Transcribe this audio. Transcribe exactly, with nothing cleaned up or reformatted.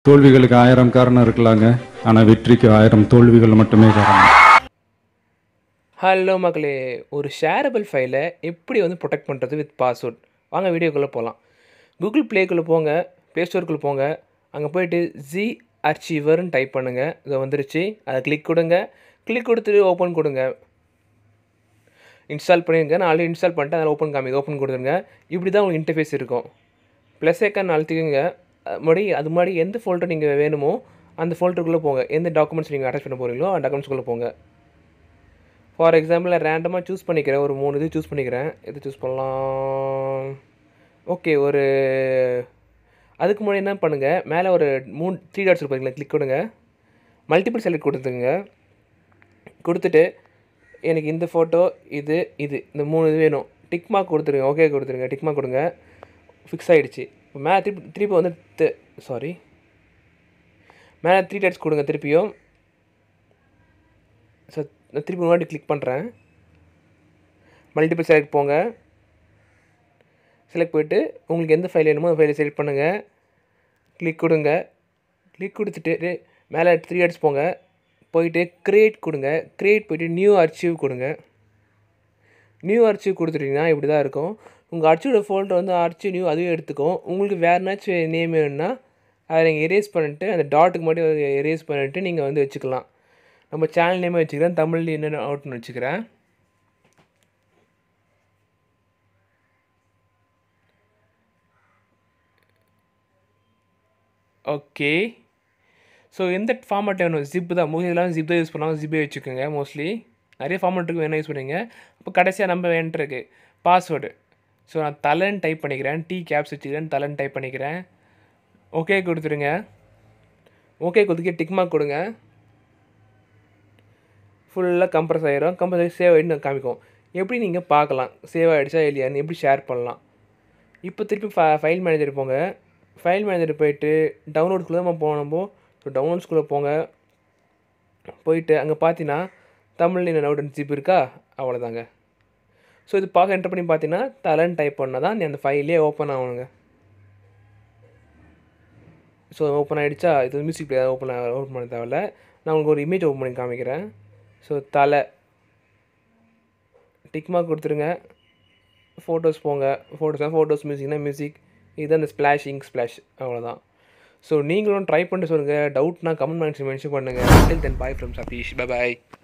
தோல்விகளுக்கு ஆயிரம் காரணம் இருக்கலாங்க, ஆனால் வெற்றிக்கு ஆயிரம் தோல்விகள் மட்டுமே காரணம். ஹலோ மக்களே, ஒரு ஷேரபிள் ஃபைலை எப்படி வந்து ப்ரொடெக்ட் பண்ணுறது வித் பாஸ்வேர்ட், வாங்க வீடியோக்குள்ளே போகலாம். கூகுள் ப்ளேக்குள்ளே போங்க, ப்ளே ஸ்டோருக்குள்ளே போங்க. அங்கே போய்ட்டு ஜி அர்ச்சீவர்னு டைப் பண்ணுங்கள். இதை வந்துருச்சு, அதை கிளிக் கொடுங்க. கிளிக் கொடுத்துட்டு ஓப்பன் கொடுங்க. இன்ஸ்டால் பண்ணிடுங்க. நான் ஆல்ரெடி இன்ஸ்டால் பண்ணிட்டு அதில் ஓப்பன் காமி ஓப்பன் கொடுத்துருங்க. இப்படி தான் உங்களுக்கு இன்டர்ஃபேஸ் இருக்கும். ப்ளஸ் ஐக்கான் அழுத்திக்கங்க. முன்னாடி அது முன்னாடி எந்த ஃபோல்டர் நீங்கள் வேணுமோ அந்த ஃபோல்டருக்குள்ளே போங்க. எந்த டாக்குமெண்ட்ஸ் நீங்கள் அட்டாச் பண்ண போகிறீங்களோ அந்த டாக்குமெண்ட்ஸ்குள்ளே போங்க. ஃபார் எக்ஸாம்பிள் நான் ரேண்டமாக சூஸ் பண்ணிக்கிறேன். ஒரு மூணு இது சூஸ் பண்ணிக்கிறேன். எது சூஸ் பண்ணலாம்? ஓகே, ஒரு அதுக்கு முன்னாடி என்ன பண்ணுங்கள், மேலே ஒரு மூணு த்ரீ டாட்ஸ் இருப்பீங்களா, கிளிக் கொடுங்க. மல்டிபிள் செலக்ட் கொடுத்துங்க. கொடுத்துட்டு எனக்கு இந்த ஃபோட்டோ இது இது இந்த மூணு இது வேணும், டிக் மார்க் கொடுத்துருங்க. ஓகே கொடுத்துருங்க, டிக் மார்க் கொடுங்க. ஃபிக்ஸ் ஆகிடுச்சு. இப்போ மேலே திருப்பி திருப்பி வந்து சாரி மேலே த்ரீ டாட்ஸ் கொடுங்க திருப்பியும். ஸோ நான் திருப்பி முன்னாடி கிளிக் பண்ணுறேன். மல்டிபிள் செலக்ட் போங்க. செலக்ட் போய்ட்டு உங்களுக்கு எந்த ஃபைல் வேணுமோ அந்த ஃபைலை செலக்ட் பண்ணுங்கள். கிளிக் கொடுங்க. கிளிக் கொடுத்துட்டு மேலே த்ரீ டாட்ஸ் போங்க. போயிட்டு க்ரியேட் கொடுங்க. க்ரியேட் போய்ட்டு நியூ அர்ச்சீவ் கொடுங்க. நியூ அர்ச்சீவ் கொடுத்துட்டிங்கன்னா இப்படி தான் இருக்கும். உங்கள் அர்ச்சீவோட ஃபோல்டர் வந்து அர்ச்சீவ் நியூ அதுவே எடுத்துக்கும். உங்களுக்கு வேறு ஏதாச்சும் நேம் வேணும்னா அதை நீங்கள் எரேஸ் பண்ணிட்டு அந்த டாட்டுக்கு மட்டும் எரேஸ் பண்ணிவிட்டு நீங்கள் வந்து வச்சுக்கலாம். நம்ம சேனல் நேமே வச்சுக்கிறேன், தமிழ் என்னென்ன அவுட்னு வச்சுக்கிறேன். ஓகே, ஸோ எந்த ஃபார்மேட் வேணும்? ஜிப் தான், மோஸ்ட்லி எல்லாம் ஜிப் தான் யூஸ் பண்ணுவாங்க. ஜிப்பே வச்சுக்கோங்க. மோஸ்ட்லி நிறைய ஃபார்மேட்டுக்கு வேணால் யூஸ் பண்ணுவீங்க. அப்போ கடைசியாக நம்ம வேண்டிருக்கு பாஸ்வேர்டு. ஸோ நான் தலைன்னு டைப் பண்ணிக்கிறேன். டி கேப்ஸ் வச்சுக்கிறேன், தலைன்னு டைப் பண்ணிக்கிறேன். ஓகே கொடுத்துருங்க. ஓகே கொடுத்துக்க டிக் மார்க் கொடுங்க. ஃபுல்லாக கம்ப்ரஸ் ஆகிரும். கம்ப்ரஸ் ஆகி சேவ் ஆகிட்டு காமிக்கும். எப்படி நீங்கள் பார்க்கலாம் சேவ் ஆகிடுச்சா இல்லையான்னு, எப்படி ஷேர் பண்ணலாம். இப்போ திருப்பி ஃப ஃபைல் மேனேஜர் போங்க. ஃபைல் மேனேஜர் போய்ட்டு டவுன்லோட்ஸ்குள்ளே நம்ம போனப்போ ஸோ டவுன்லோட்ஸ்குள்ளே போங்க. போயிட்டு அங்கே பார்த்தீங்கன்னா தமிழ் என்ன நவுட் ஜிப் இருக்கா, அவ்வளோதாங்க. ஸோ இது பார்க்க என்டர் பண்ணி பார்த்தீங்கன்னா தலைன்னு டைப் பண்ணால் தான் அந்த ஃபைலே ஓப்பன் ஆகணுங்க. ஸோ ஓப்பன் ஆகிடுச்சா? இது மியூசிக் பிளேயர் ஓப்பன் ஓப்பன் பண்ண தேவையில்ல. நான் உங்களுக்கு ஒரு இமேஜ் ஓப்பன் பண்ணி காமிக்கிறேன். ஸோ தலை டிக் மார்க் கொடுத்துருங்க. ஃபோட்டோஸ் போங்க. ஃபோட்டோஸ்னால் ஃபோட்டோஸ், மியூசிக்னா மியூசிக். இதுதான் இந்த ஸ்ப்ளாஷிங் ஸ்ப்ளாஷ், அவ்வளோதான். ஸோ நீங்களும் ட்ரை பண்ணிட்டு சொல்லுங்கள். டவுட்னா கமெண்ட் மென்ஷன் மென்ஷன் பண்ணுங்கள். Till then bye from Satish. Bye bye.